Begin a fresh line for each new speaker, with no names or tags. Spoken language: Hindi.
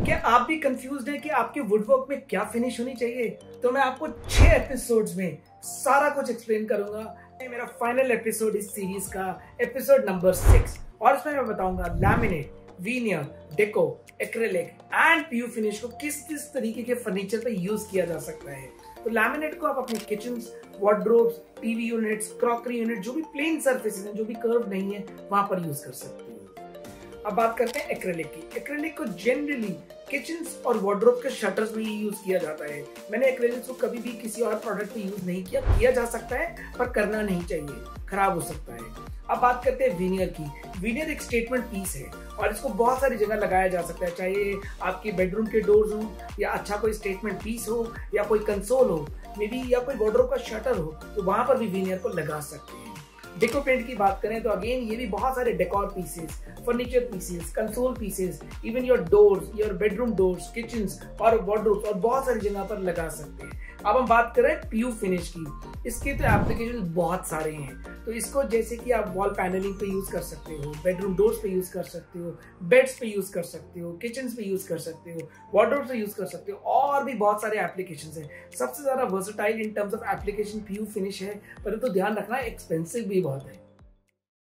क्या आप भी कंफ्यूज्ड हैं कि आपके वुडवर्क में क्या फिनिश होनी चाहिए? तो मैं आपको 6 एपिसोड्स में सारा कुछ एक्सप्लेन करूंगा। ये मेरा फाइनल एपिसोड इस सीरीज का, एपिसोड नंबर 6, और इसमें मैं बताऊंगा laminate, veneer, deco, acrylic and PU finish को किस किस तरीके के फर्नीचर पे यूज किया जा सकता है। तो लैमिनेट को आप अपने kitchen, wardrobes, TV units, crockery unit, जो भी प्लेन सर्फेसेस हैं, जो भी कर्व नहीं है, वहां पर यूज कर सकते हो। अब बात करते हैं एक्रेलिक की। एक्रेलिक को जनरली किचन और वार्डरोब के शटर्स में ही यूज किया जाता है। मैंने एक्रेलिक को कभी भी किसी और प्रोडक्ट पे यूज नहीं किया जा सकता है पर करना नहीं चाहिए, खराब हो सकता है। अब बात करते हैं वीनियर की। वीनियर एक स्टेटमेंट पीस है और इसको बहुत सारी जगह लगाया जा सकता है, चाहे आपके बेडरूम के डोर्स हो या अच्छा कोई स्टेटमेंट पीस हो या कोई कंसोल हो मे बी, या कोई वार्डरोब का शटर हो, तो वहां पर भी वीनियर को लगा सकते हैं। डेको पेंट की बात करें तो अगेन ये भी बहुत सारे decor pieces, furniture pieces, console pieces, even your doors, your bedroom doors, kitchens और वार्डरोब्स और बहुत सारी जगह पर लगा सकते हैं। अब हम बात करें पीयू फिनिश की। इसके तो एप्लीकेशन बहुत सारे हैं, तो इसको जैसे कि आप वॉल पैनलिंग पे यूज कर सकते हो, बेडरूम डोर्स पे यूज कर सकते हो, बेड्स पे यूज कर सकते हो, किचन पे यूज कर सकते हो, वार्डरोब पे यूज कर सकते हो, और भी बहुत सारे एप्लीकेशन है। सबसे ज्यादा versatile in terms of application PU finish है, परंतु ध्यान रखना एक्सपेंसिव भी बहुत है।